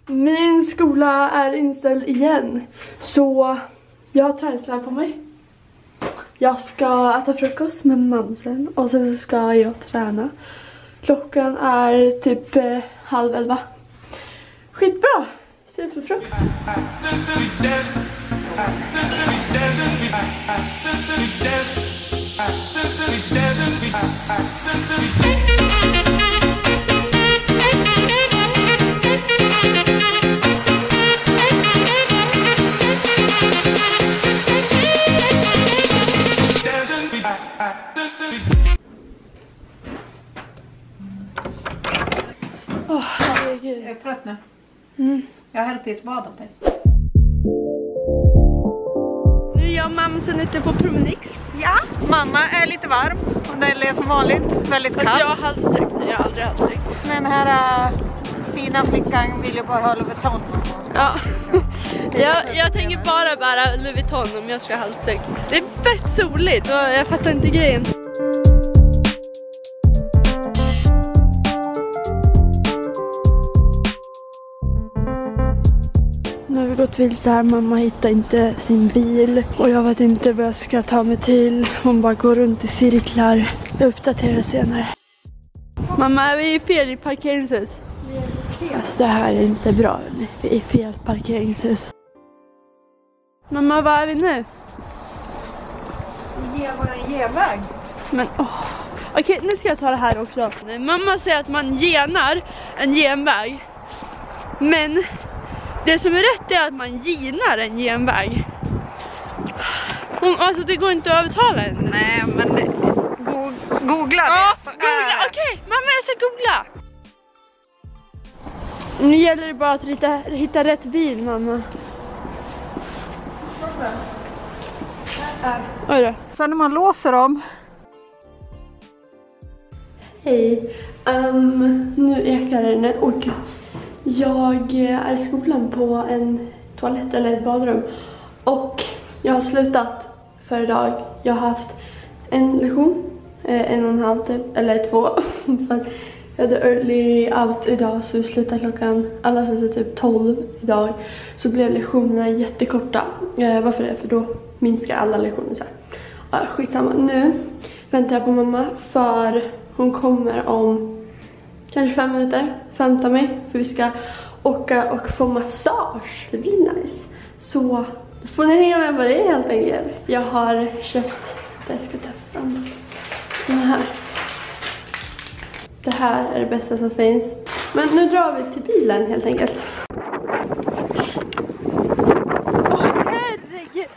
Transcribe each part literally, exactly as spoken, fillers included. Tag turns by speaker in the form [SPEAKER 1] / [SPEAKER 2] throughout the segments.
[SPEAKER 1] Min skola är inställd igen. Så jag har träningsläger på mig. Jag ska äta frukost med mamsen. Och sen så ska jag träna. Klockan är typ eh, halv elva. Skitbra. Ses på frukost. Åh, herregud.
[SPEAKER 2] Jag är trött nu.
[SPEAKER 1] Mm.
[SPEAKER 2] Jag har hällt i ett bad av dig.
[SPEAKER 1] Nu är jag och mamsen ute på Promenix.
[SPEAKER 2] Ja, mamma är lite varm. Och det är som vanligt väldigt kallt.
[SPEAKER 1] Alltså jag har halssträck nu, jag har aldrig halssträck.
[SPEAKER 2] Den här äh, fina flickan vill ju bara ha Louis Vuitton.
[SPEAKER 1] Ja. jag, jag tänker bara bära Louis Vuitton om jag ska ha halssträck. Det är fett soligt och jag fattar inte grejen. Nu har vi gått vilse här, mamma hittar inte sin bil och jag vet inte vad jag ska ta mig till. Hon bara går runt i cirklar. Jag uppdaterar senare. Mamma, är vi i fel parkeringshus? Alltså det här är inte bra. Vi är i fel parkeringshus. Mamma, var är vi nu?
[SPEAKER 2] Det var en genväg.
[SPEAKER 1] Men åh. Okej, nu ska jag ta det här också. Mamma säger att man genar en genväg. Men det som är rätt är att man ginar en genväg. Hon, alltså det går inte att övertala henne.
[SPEAKER 2] Nej, men det, go, googla det.
[SPEAKER 1] Ja,
[SPEAKER 2] så
[SPEAKER 1] googla.
[SPEAKER 2] är...
[SPEAKER 1] Okej, okay, mamma, jag ska googla. Nu gäller det bara att hitta, hitta rätt bil, mamma. Oj då.
[SPEAKER 2] Sen när man låser dem.
[SPEAKER 1] Hej, um, nu ekar det och jag är i skolan på en toalett eller ett badrum och jag har slutat för idag. Jag har haft en lektion, en och en halv typ, eller två. Jag hade early out idag så vi slutade klockan, alla slutade typ tolv idag. Så blev lektionerna jättekorta. Eh, varför det? För då minskar alla lektioner så här. Ja, skitsamma. Nu väntar jag på mamma för hon kommer om kanske fem minuter. Vänta mig för vi ska åka och få massage. Det blir nice. Så då får ni hänga med på det helt enkelt. Jag har köpt, jag ska ta fram såna här. Det här är det bästa som finns. Men nu drar vi till bilen helt enkelt. Åh, herregud.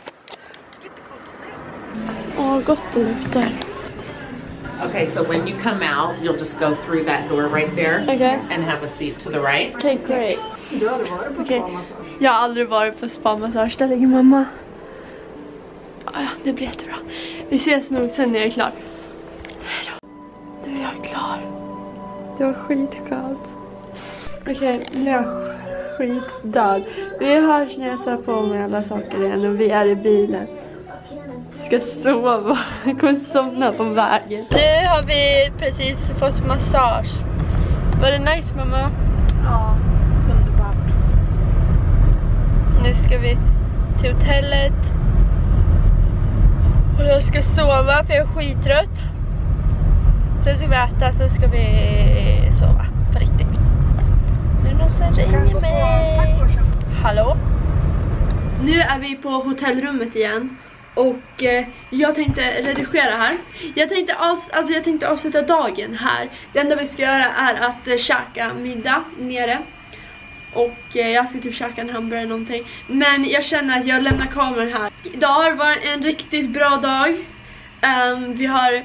[SPEAKER 1] Åh, gott det luktar.
[SPEAKER 3] Okay, so when you come out, you'll just go through that door right there
[SPEAKER 1] Okay.
[SPEAKER 3] and have a seat to the right.
[SPEAKER 1] Okay, great.
[SPEAKER 2] Du har aldrig varit på
[SPEAKER 1] Okay.
[SPEAKER 2] spa-massage.
[SPEAKER 1] Jag har aldrig varit på spa-massage. Där ligger mamma. Ah, ja, det blir jättebra. Vi ses nog sen när jag är klar. Hejdå. Nu är jag klar. Det var skitskönt. Okej, okay, nu är jag skitdöd. Vi hörs när jag ser på mig alla saker igen och vi är i bilen. Ska sova. Jag kommer somna på vägen. Nu har vi precis fått massage. Var det nice, mamma?
[SPEAKER 2] Ja, underbart.
[SPEAKER 1] Nu ska vi till hotellet. Och jag ska sova för jag är skittrött. Sen ska vi äta, sen ska vi sova på riktigt. Nu är det någon som ringer mig. Hallå? Nu är vi på hotellrummet igen. Och eh, jag tänkte redigera här. Jag tänkte, avs alltså jag tänkte avsluta dagen här. Det enda vi ska göra är att eh, käka middag nere. Och eh, jag ska typ käka en hamburgare eller någonting. Men jag känner att jag lämnar kameran här. Idag har varit en riktigt bra dag. um, Vi har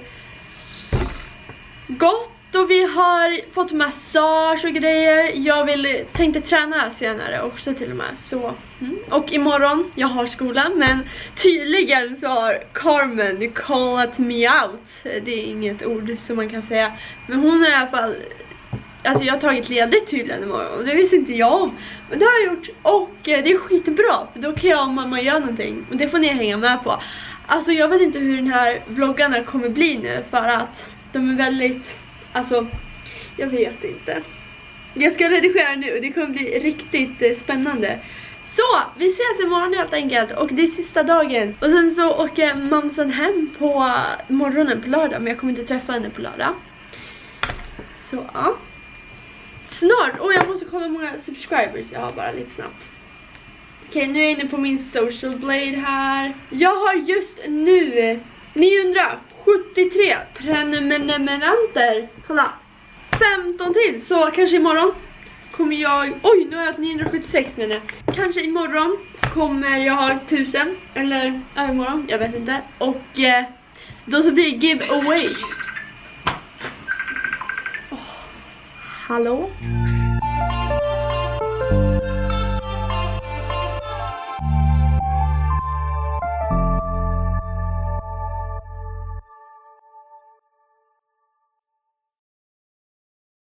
[SPEAKER 1] gått och vi har fått massage och grejer. Jag vill, tänkte träna senare också till och med så. Mm. Och imorgon, jag har skolan. Men tydligen så har Carmen callat me out. Det är inget ord som man kan säga. Men hon har i alla fall, alltså jag har tagit ledigt tydligen imorgon. Och det visste inte jag om. Men det har jag gjort. Och eh, det är skitbra. För då kan jag och mamma göra någonting. Och det får ni hänga med på. Alltså jag vet inte hur den här vloggarna kommer bli nu. För att de är väldigt, alltså jag vet inte. Jag ska redigera nu och det kommer bli riktigt eh, spännande. Så, vi ses imorgon helt enkelt. Och det är sista dagen. Och sen så åker mamsen hem på morgonen på lördag. Men jag kommer inte träffa henne på lördag. Så, ja. Snart, och jag måste kolla hur många subscribers jag har bara lite snabbt. Okej, nu är jag inne på min social blade här. Jag har just nu niohundrasjuttiotre prenumeranter. Kolla, femton till, så kanske imorgon kommer jag, oj nu har jag niohundrasjuttiosex menar jag. Kanske imorgon kommer jag ha tusen, eller övermorgon, jag vet inte. Och eh, då så blir det giveaway. Oh, hallå?